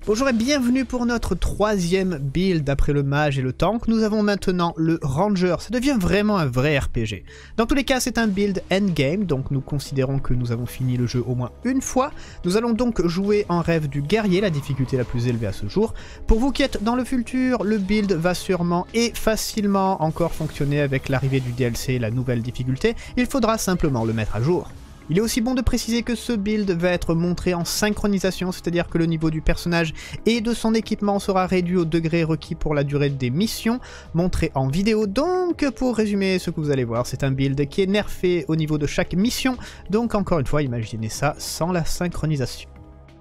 Bonjour et bienvenue pour notre troisième build après le mage et le tank. Nous avons maintenant le ranger, ça devient vraiment un vrai RPG. Dans tous les cas c'est un build endgame, donc nous considérons que nous avons fini le jeu au moins une fois. Nous allons donc jouer en rêve du guerrier, la difficulté la plus élevée à ce jour. Pour vous qui êtes dans le futur, le build va sûrement et facilement encore fonctionner avec l'arrivée du DLC et la nouvelle difficulté, il faudra simplement le mettre à jour. Il est aussi bon de préciser que ce build va être montré en synchronisation, c'est-à-dire que le niveau du personnage et de son équipement sera réduit au degré requis pour la durée des missions, montré en vidéo. Donc pour résumer ce que vous allez voir, c'est un build qui est nerfé au niveau de chaque mission, donc encore une fois imaginez ça sans la synchronisation.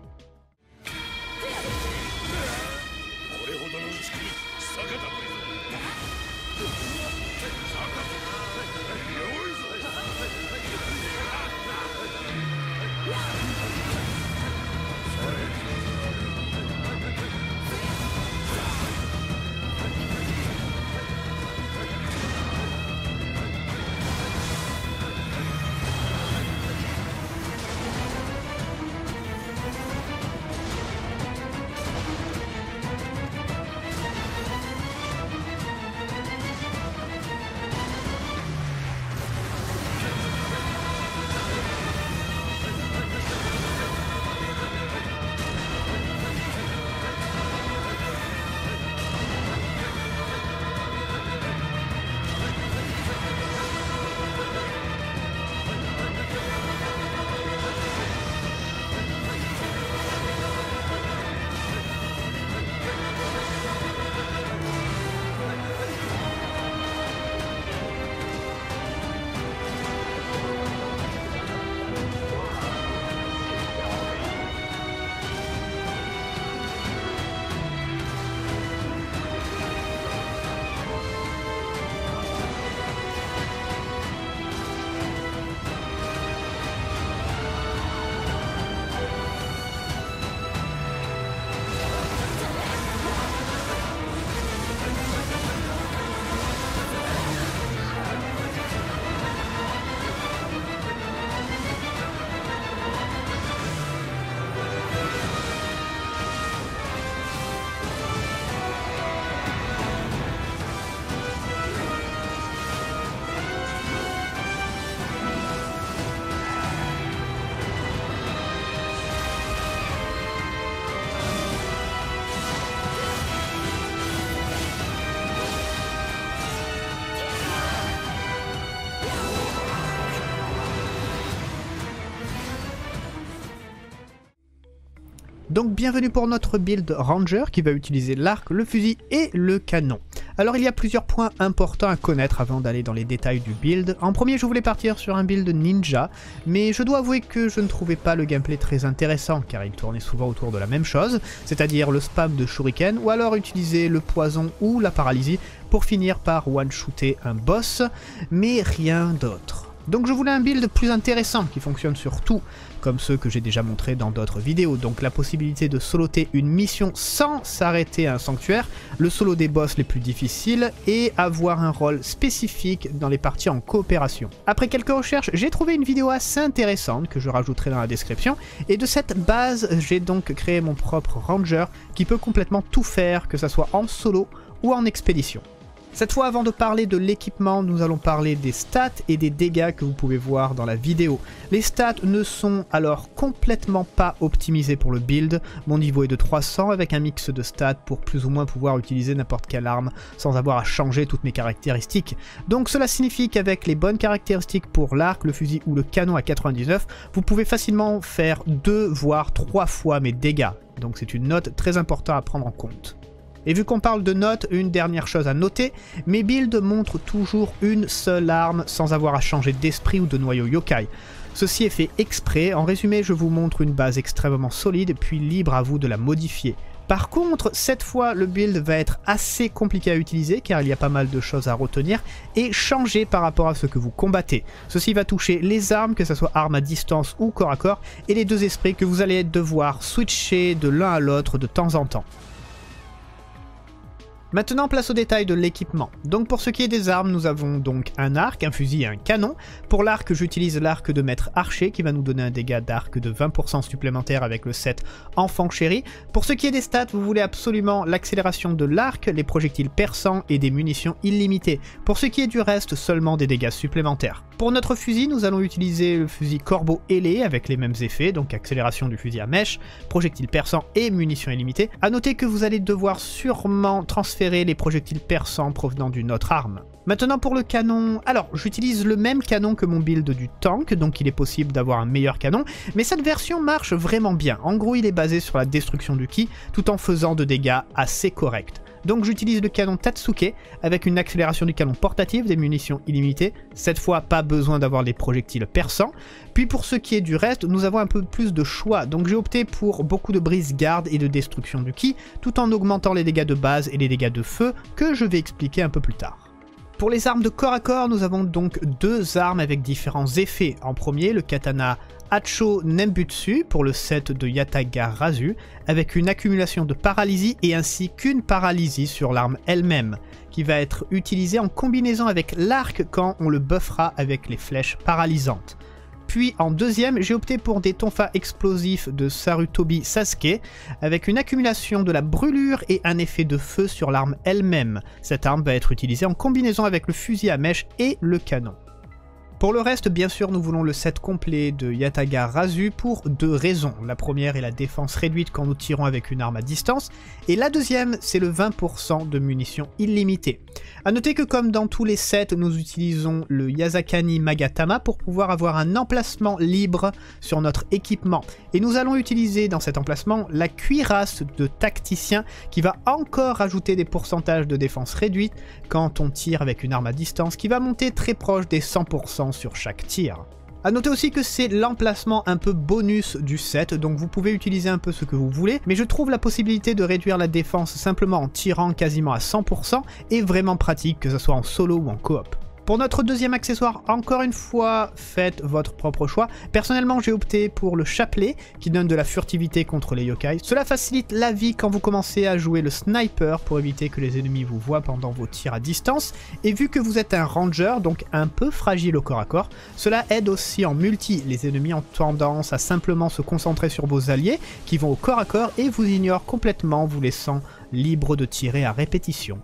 Donc bienvenue pour notre build ranger qui va utiliser l'arc, le fusil et le canon. Alors il y a plusieurs points importants à connaître avant d'aller dans les détails du build. En premier je voulais partir sur un build ninja, mais je dois avouer que je ne trouvais pas le gameplay très intéressant car il tournait souvent autour de la même chose, c'est-à-dire le spam de shuriken ou alors utiliser le poison ou la paralysie pour finir par one-shooter un boss, mais rien d'autre. Donc je voulais un build plus intéressant qui fonctionne sur tout, comme ceux que j'ai déjà montrés dans d'autres vidéos. Donc la possibilité de soloter une mission sans s'arrêter à un sanctuaire, le solo des boss les plus difficiles et avoir un rôle spécifique dans les parties en coopération. Après quelques recherches, j'ai trouvé une vidéo assez intéressante que je rajouterai dans la description. Et de cette base, j'ai donc créé mon propre ranger qui peut complètement tout faire, que ce soit en solo ou en expédition. Cette fois, avant de parler de l'équipement, nous allons parler des stats et des dégâts que vous pouvez voir dans la vidéo. Les stats ne sont alors complètement pas optimisés pour le build. Mon niveau est de 300 avec un mix de stats pour plus ou moins pouvoir utiliser n'importe quelle arme sans avoir à changer toutes mes caractéristiques. Donc cela signifie qu'avec les bonnes caractéristiques pour l'arc, le fusil ou le canon à 99, vous pouvez facilement faire 2 voire 3 fois mes dégâts. Donc c'est une note très importante à prendre en compte. Et vu qu'on parle de notes, une dernière chose à noter, mes builds montrent toujours une seule arme sans avoir à changer d'esprit ou de noyau yokai. Ceci est fait exprès, en résumé je vous montre une base extrêmement solide puis libre à vous de la modifier. Par contre, cette fois, le build va être assez compliqué à utiliser car il y a pas mal de choses à retenir et changer par rapport à ce que vous combattez. Ceci va toucher les armes, que ce soit armes à distance ou corps à corps, et les deux esprits que vous allez devoir switcher de l'un à l'autre de temps en temps. Maintenant, place au détail de l'équipement. Donc pour ce qui est des armes, nous avons donc un arc, un fusil et un canon. Pour l'arc, j'utilise l'arc de maître archer qui va nous donner un dégât d'arc de 20% supplémentaire avec le set enfant chéri. Pour ce qui est des stats, vous voulez absolument l'accélération de l'arc, les projectiles perçants et des munitions illimitées. Pour ce qui est du reste, seulement des dégâts supplémentaires. Pour notre fusil, nous allons utiliser le fusil corbeau ailé avec les mêmes effets, donc accélération du fusil à mèche, projectiles perçants et munitions illimitées. A noter que vous allez devoir sûrement transférer les projectiles perçants provenant d'une autre arme. Maintenant pour le canon, alors j'utilise le même canon que mon build du tank, donc il est possible d'avoir un meilleur canon, mais cette version marche vraiment bien. En gros, il est basé sur la destruction du ki, tout en faisant de dégâts assez corrects. Donc j'utilise le canon Tatsuke avec une accélération du canon portatif, des munitions illimitées, cette fois pas besoin d'avoir les projectiles perçants. Puis pour ce qui est du reste, nous avons un peu plus de choix, donc j'ai opté pour beaucoup de brise-garde et de destruction du ki, tout en augmentant les dégâts de base et les dégâts de feu que je vais expliquer un peu plus tard. Pour les armes de corps à corps, nous avons donc deux armes avec différents effets. En premier, le katana Hacho Nembutsu pour le set de Yatagarasu, avec une accumulation de paralysie et ainsi qu'une paralysie sur l'arme elle-même, qui va être utilisée en combinaison avec l'arc quand on le buffera avec les flèches paralysantes. Puis en deuxième, j'ai opté pour des tonfa explosifs de Sarutobi Sasuke, avec une accumulation de la brûlure et un effet de feu sur l'arme elle-même. Cette arme va être utilisée en combinaison avec le fusil à mèche et le canon. Pour le reste, bien sûr, nous voulons le set complet de Yatagarasu pour deux raisons. La première est la défense réduite quand nous tirons avec une arme à distance, et la deuxième, c'est le 20% de munitions illimitées. A noter que comme dans tous les sets, nous utilisons le Yasakani Magatama pour pouvoir avoir un emplacement libre sur notre équipement. Et nous allons utiliser dans cet emplacement la cuirasse de tacticien qui va encore rajouter des pourcentages de défense réduite quand on tire avec une arme à distance, qui va monter très proche des 100% sur chaque tir. A noter aussi que c'est l'emplacement un peu bonus du set, donc vous pouvez utiliser un peu ce que vous voulez, mais je trouve la possibilité de réduire la défense simplement en tirant quasiment à 100% est vraiment pratique, que ce soit en solo ou en coop. Pour notre deuxième accessoire, encore une fois, faites votre propre choix. Personnellement, j'ai opté pour le chapelet, qui donne de la furtivité contre les yokai. Cela facilite la vie quand vous commencez à jouer le sniper pour éviter que les ennemis vous voient pendant vos tirs à distance. Et vu que vous êtes un ranger, donc un peu fragile au corps à corps, cela aide aussi en multi. Les ennemis ont tendance à simplement se concentrer sur vos alliés, qui vont au corps à corps et vous ignorent complètement, vous laissant libre de tirer à répétition.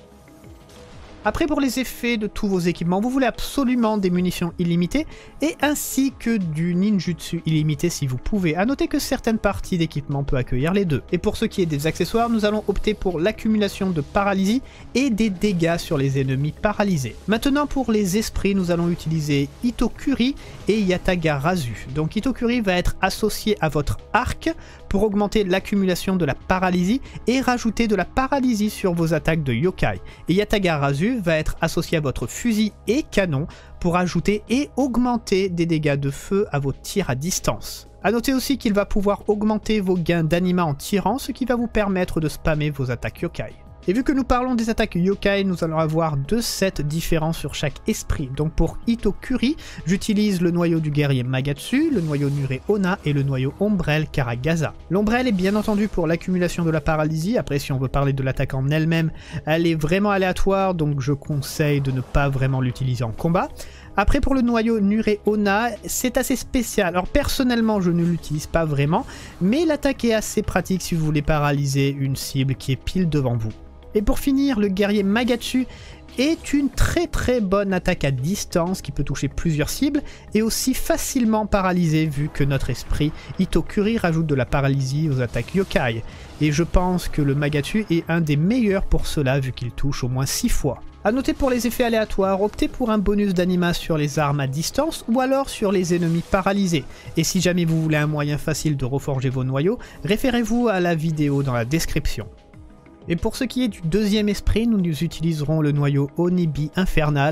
Après, pour les effets de tous vos équipements, vous voulez absolument des munitions illimitées et ainsi que du ninjutsu illimité si vous pouvez. A noter que certaines parties d'équipement peuvent accueillir les deux. Et pour ce qui est des accessoires, nous allons opter pour l'accumulation de paralysie et des dégâts sur les ennemis paralysés. Maintenant, pour les esprits, nous allons utiliser Itokuri et Yatagarasu. Donc Itokuri va être associé à votre arc pour augmenter l'accumulation de la paralysie et rajouter de la paralysie sur vos attaques de yokai. Et Yatagarasu va être associé à votre fusil et canon pour ajouter et augmenter des dégâts de feu à vos tirs à distance. A noter aussi qu'il va pouvoir augmenter vos gains d'anima en tirant, ce qui va vous permettre de spammer vos attaques yokai. Et vu que nous parlons des attaques yokai, nous allons avoir deux sets différents sur chaque esprit. Donc pour Itokuri, j'utilise le noyau du guerrier Magatsu, le noyau Nure Onna et le noyau Ombrelle Karagaza. L'ombrelle est bien entendu pour l'accumulation de la paralysie. Après, si on veut parler de l'attaque en elle-même, elle est vraiment aléatoire, donc je conseille de ne pas vraiment l'utiliser en combat. Après, pour le noyau Nure Onna, c'est assez spécial. Alors personnellement, je ne l'utilise pas vraiment, mais l'attaque est assez pratique si vous voulez paralyser une cible qui est pile devant vous. Et pour finir, le guerrier Magatsu est une très bonne attaque à distance qui peut toucher plusieurs cibles et aussi facilement paralyser vu que notre esprit Itokuri rajoute de la paralysie aux attaques yokai. Et je pense que le Magatsu est un des meilleurs pour cela vu qu'il touche au moins 6 fois. A noter pour les effets aléatoires, optez pour un bonus d'anima sur les armes à distance ou alors sur les ennemis paralysés. Et si jamais vous voulez un moyen facile de reforger vos noyaux, référez-vous à la vidéo dans la description. Et pour ce qui est du deuxième esprit, nous utiliserons le noyau Onibi Infernal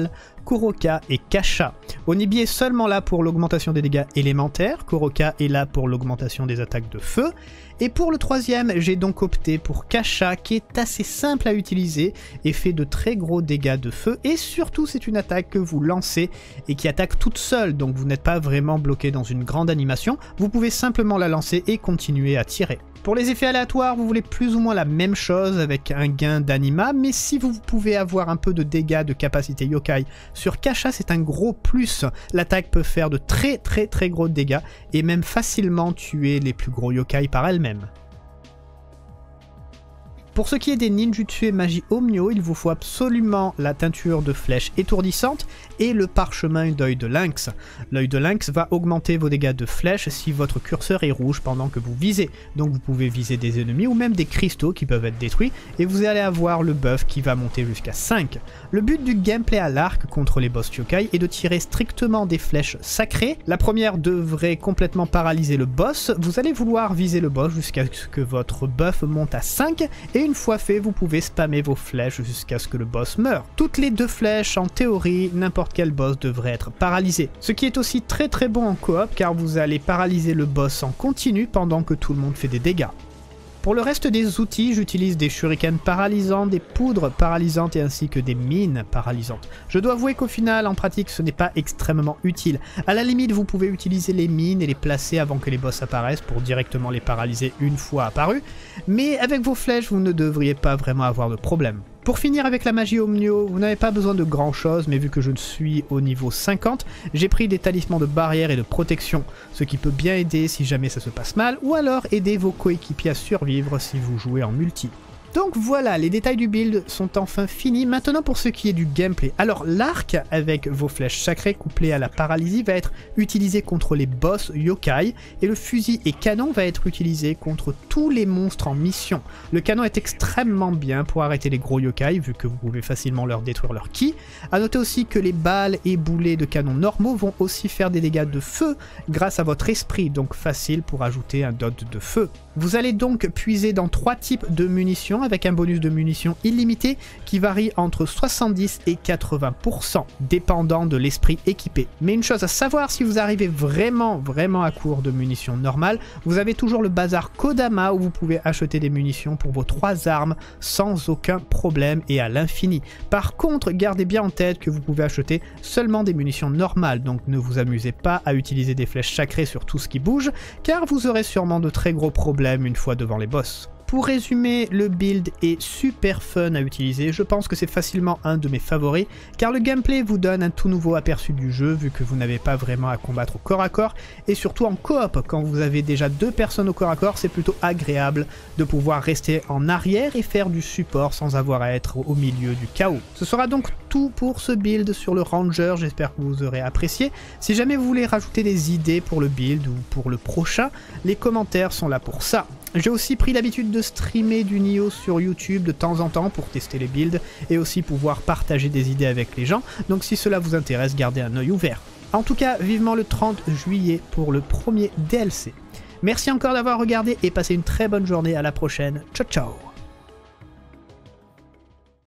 Koroka et Kasha. Onibi est seulement là pour l'augmentation des dégâts élémentaires, Koroka est là pour l'augmentation des attaques de feu, et pour le troisième, j'ai donc opté pour Kasha qui est assez simple à utiliser et fait de très gros dégâts de feu, et surtout c'est une attaque que vous lancez et qui attaque toute seule, donc vous n'êtes pas vraiment bloqué dans une grande animation, vous pouvez simplement la lancer et continuer à tirer. Pour les effets aléatoires, vous voulez plus ou moins la même chose avec un gain d'anima, mais si vous pouvez avoir un peu de dégâts de capacité yokai sur Kasha, c'est un gros plus. L'attaque peut faire de très gros dégâts et même facilement tuer les plus gros yokai par elle-même. Pour ce qui est des ninjutsu et magie Omnio, il vous faut absolument la teinture de flèche étourdissante et le parchemin d'œil de lynx. L'œil de lynx va augmenter vos dégâts de flèche si votre curseur est rouge pendant que vous visez. Donc vous pouvez viser des ennemis ou même des cristaux qui peuvent être détruits et vous allez avoir le buff qui va monter jusqu'à 5. Le but du gameplay à l'arc contre les boss yokai est de tirer strictement des flèches sacrées. La première devrait complètement paralyser le boss. Vous allez vouloir viser le boss jusqu'à ce que votre buff monte à 5 et une fois fait, vous pouvez spammer vos flèches jusqu'à ce que le boss meure. Toutes les 2 flèches, en théorie, n'importe quel boss devrait être paralysé. Ce qui est aussi très bon en coop car vous allez paralyser le boss en continu pendant que tout le monde fait des dégâts. Pour le reste des outils, j'utilise des shurikens paralysants, des poudres paralysantes et ainsi que des mines paralysantes. Je dois avouer qu'au final, en pratique, ce n'est pas extrêmement utile. À la limite, vous pouvez utiliser les mines et les placer avant que les boss apparaissent pour directement les paralyser une fois apparus, mais avec vos flèches, vous ne devriez pas vraiment avoir de problème. Pour finir avec la magie Omnio, vous n'avez pas besoin de grand chose, mais vu que je suis au niveau 50, j'ai pris des talismans de barrière et de protection, ce qui peut bien aider si jamais ça se passe mal, ou alors aider vos coéquipiers à survivre si vous jouez en multi. Donc voilà, les détails du build sont enfin finis. Maintenant pour ce qui est du gameplay. Alors l'arc avec vos flèches sacrées couplées à la paralysie va être utilisé contre les boss yokai et le fusil et canon va être utilisé contre tous les monstres en mission. Le canon est extrêmement bien pour arrêter les gros yokai vu que vous pouvez facilement leur détruire leur ki. A noter aussi que les balles et boulets de canon normaux vont aussi faire des dégâts de feu grâce à votre esprit, donc facile pour ajouter un dot de feu. Vous allez donc puiser dans 3 types de munitions avec un bonus de munitions illimité qui varie entre 70 et 80%, dépendant de l'esprit équipé. Mais une chose à savoir, si vous arrivez vraiment à court de munitions normales, vous avez toujours le bazar Kodama où vous pouvez acheter des munitions pour vos 3 armes sans aucun problème et à l'infini. Par contre, gardez bien en tête que vous pouvez acheter seulement des munitions normales, donc ne vous amusez pas à utiliser des flèches sacrées sur tout ce qui bouge, car vous aurez sûrement de très gros problèmes une fois devant les boss. Pour résumer, le build est super fun à utiliser, je pense que c'est facilement un de mes favoris, car le gameplay vous donne un tout nouveau aperçu du jeu vu que vous n'avez pas vraiment à combattre au corps à corps, et surtout en coop, quand vous avez déjà 2 personnes au corps à corps, c'est plutôt agréable de pouvoir rester en arrière et faire du support sans avoir à être au milieu du chaos. Ce sera donc tout pour ce build sur le Ranger, j'espère que vous aurez apprécié. Si jamais vous voulez rajouter des idées pour le build ou pour le prochain, les commentaires sont là pour ça. J'ai aussi pris l'habitude de streamer du Nioh sur YouTube de temps en temps pour tester les builds et aussi pouvoir partager des idées avec les gens, donc si cela vous intéresse, gardez un œil ouvert. En tout cas, vivement le 30 juillet pour le premier DLC. Merci encore d'avoir regardé et passez une très bonne journée, à la prochaine, ciao ciao.